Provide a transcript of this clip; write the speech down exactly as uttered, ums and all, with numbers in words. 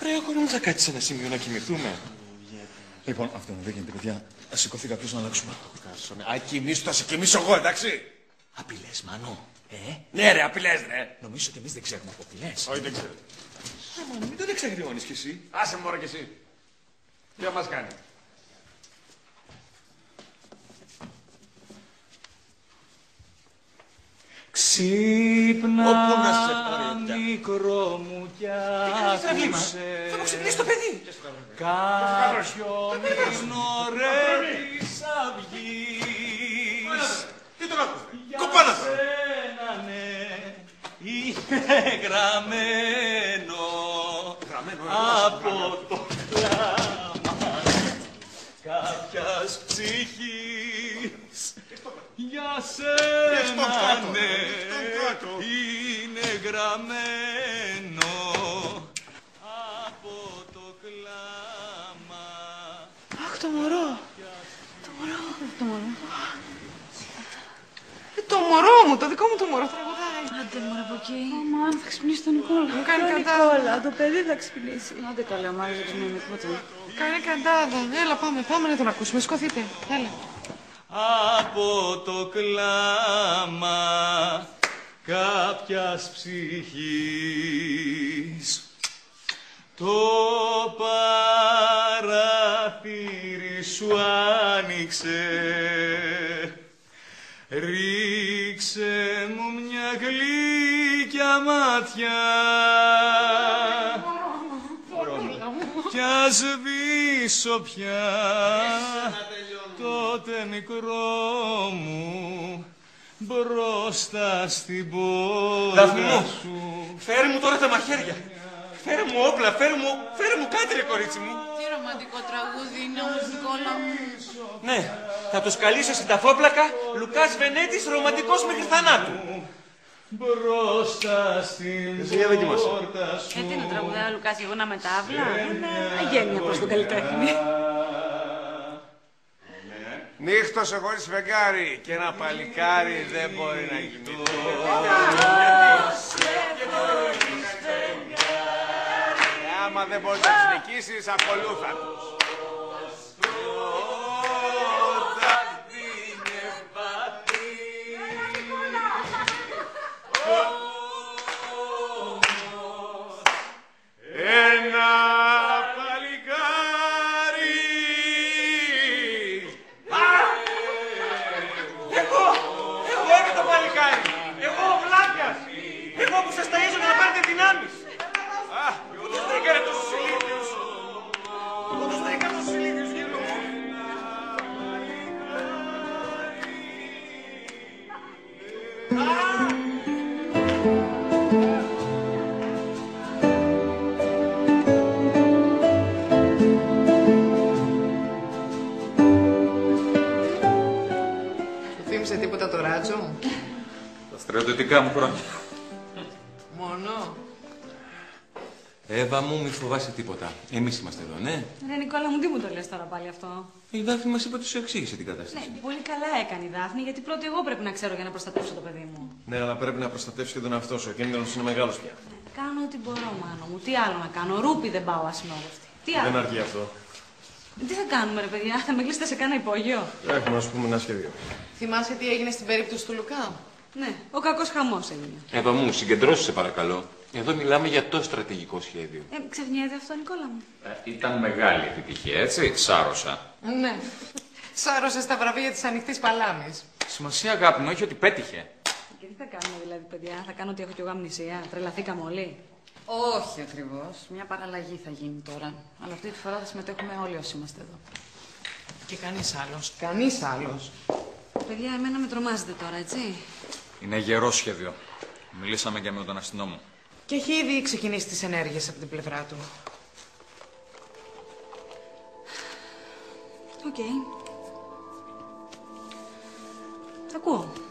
Ρε, εγώ νόμιζα κάτι σε ένα σημείο να κοιμηθούμε. Λοιπόν, αυτό δεν γίνεται, παιδιά. Ας σηκωθεί κάποιος να αλλάξουμε. Κάσονε. Α, κοιμήσου, θα σε κοιμήσω εγώ, εντάξει. Απειλές, Μάνο. Ε, Ναι, ρε, απειλές, ρε. νομίζω ότι εμείς δεν ξέρουμε από απειλές. Όχι, δεν ξέρω. Α, Μάνο, μην τον εξαγριώνεις κι εσύ. Άσε μωρέ κι εσύ. Τι θα μας κάνει. Ξύπνα, Όπου να σε πάρει, μικρό μου κι άκουσε. Θα μου ξυπνήσει το παιδί. Κάποιον είναι της αυγής. Τι τον άκουσε. Κοπάνα τώρα. Για σένα, ναι, είναι γραμμένο. Γραμμένο, από το κλάμα κάποιας ψυχής. Για σένα, ναι, είναι γραμμένο από το κλάμα. Αχ, το μωρό. Το μωρό. Το μωρό. Ε, το μωρό μου, το δικό μου το μωρό τραγουδάει. Άντε μωρέ από εκεί. Αμάν, θα ξυπνήσει τον Νικόλα. Μου κάνει καντάδα. Νικόλα, το παιδί θα ξυπνήσει. Άντε καλά, μ' άρεσε το με τίποτα. Κάνει καντάδα. Έλα, πάμε, πάμε να τον ακούσουμε. Σκοθείτε. Έλα. Από το κλάμα κάποιας ψυχής το παράθυρι σου άνοιξε. Ρίξε μου μια γλυκιά μάτια κι ας σβήσω πια τότε μικρό μου μπροστά στην πόρτα Δάφνη μου, φέρε μου τώρα τα μαχαίρια. Φέρε μου όπλα, φέρε μου, φέρε μου κάτι ρε κορίτσι μου. Τι ρομαντικό τραγούδι είναι όμως, Νικόλα μου. Ναι, θα τους καλήσω στην ταφόπλακα Λουκάς Βενέτης, ρομαντικός μέχρι θανάτου. Μπροστά στην πόρτα σου. Ε, τι να τραγουδάει ο Λουκάς, εγώ να μετάβλα. Είναι αγένεια προς τον καλλιτέχνη. Νύχτωσε χωρίς φεγγάρι και ένα παλικάρι δεν μπορεί να κοιμηθεί. Άμα δεν μπορείς να συνεχίσεις, ακολούθα τους. Ένα παλικάρι. Εγώ, εγώ είμαι το παλικάρι. Εγώ ο Βλάκας. Εγώ που σας ταΐζω για να πάρετε δυνάμεις. Α, εγώ τους βρήκα ρε τόσους ηλίθιους. Εγώ τους βρήκα τόσους ηλίθιους γύρω μου. Σου θύμισε τίποτα το ράτσο? Τα στρατιωτικά μου χρόνια. Μόνο. Εύα μου, μη φοβάσαι τίποτα. Εμείς είμαστε εδώ, ναι. Ρε Νικόλα μου, τι μου το λες τώρα πάλι αυτό. Η Δάφνη μας είπε ότι σου εξήγησε την κατάσταση. Ναι, πολύ καλά έκανε η Δάφνη, γιατί πρώτη εγώ πρέπει να ξέρω για να προστατεύσω το παιδί μου. Ναι, αλλά πρέπει να προστατεύσεις και τον εαυτό σου. Ο κίνδυνος είναι μεγάλος πια. Κάνω ό,τι μπορώ, Μάνο μου. Τι άλλο να κάνω. Ρούπι δεν πάω ασυνόδευτη. Τι άλλο. Δεν αρκεί αυτό. Τι θα κάνουμε, ρε παιδιά, θα με κλείσετε σε κάνα υπόγειο. Έχουμε να σου πούμε ένα σχέδιο. Θυμάσαι τι έγινε στην περίπτωση του Λουκά? Ναι, ο κακός χαμός έγινε. Εύα μου, συγκεντρώσου σε παρακαλώ. Εδώ μιλάμε για το στρατηγικό σχέδιο. Ε, ξεχνιέται αυτό, Νικόλα μου. Ε, ήταν μεγάλη επιτυχία, έτσι. Σάρωσα. Ναι. Σάρωσε στα βραβεία της ανοιχτής παλάμης. Σημασία, αγάπη μου, έχει ότι πέτυχε. Και τι θα κάνουμε δηλαδή, παιδιά, θα κάνω ότι έχω κι εγώ αμνησία. Τρελαθήκαμε όλοι. Όχι ακριβώς. Μια παραλλαγή θα γίνει τώρα. Αλλά αυτή τη φορά θα συμμετέχουμε όλοι όσοι είμαστε εδώ. Και κανείς άλλος. Κανείς άλλος. Παιδιά, εμένα με τρομάζετε τώρα, έτσι. Είναι γερό σχέδιο. Μιλήσαμε και με τον αστυνόμο. Και έχει ήδη ξεκινήσει τις ενέργειες από την πλευρά του. Οκ. Okay. Ακούω.